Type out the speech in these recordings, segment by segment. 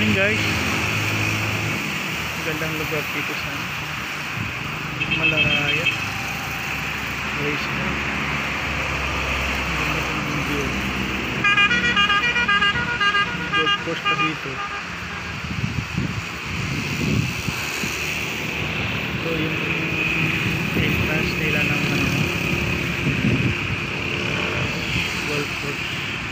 morning guys. Gandang lugar dito sa Malaraya. Race na. Ganda ng view. Golf course pa dito. So yung entrance nila ng golf course.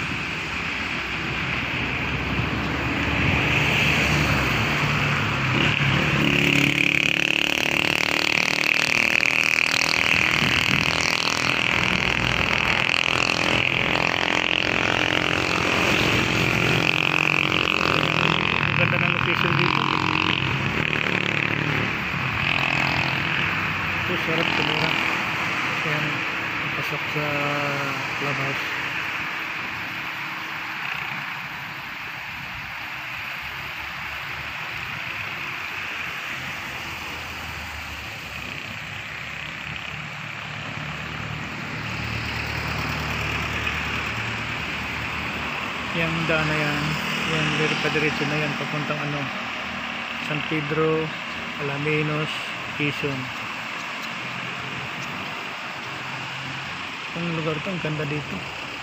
Ganda ng location dito. Ito sarap tumira. Kaya pasok sa clubhouse. Yung daan na yan, yan padiretso na yan papuntang San Pedro, Alaminos, Quezon. Ang lugar to, ang ganda dito.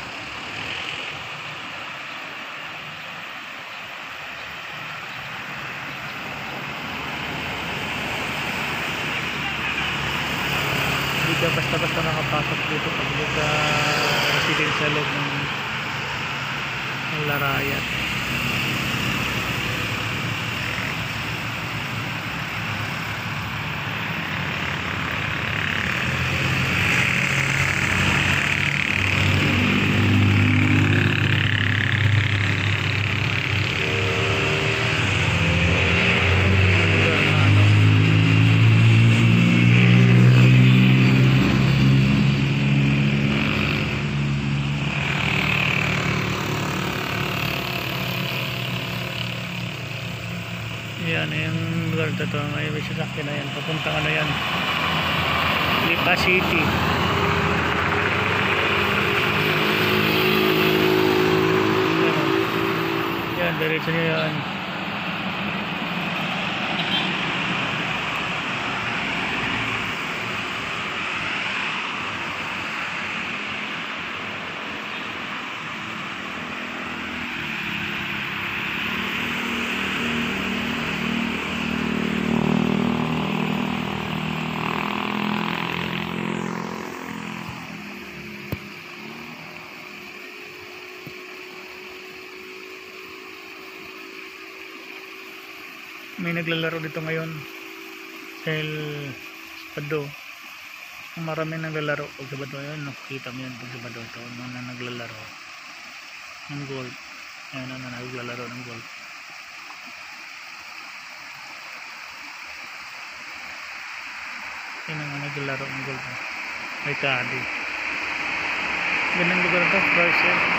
Hindi ka basta-basta nakapasok dito pag hindi ka resident sa loob ng Malaraya. Yan yung lugar na ito. May sasakyan na yan. Papuntang yan, Lipa City. Yan, diretso niya yan. May naglalaro dito ngayon dahil Sabado. Marami naglalaro pag Sabado yun. Nakikita mo yun pag Sabado ito na naglalaro ng golf. Ayan na naglalaro ng golf. Yan ang naglalaro ng golf. May kadi. Ganang lugar ito, Brazil.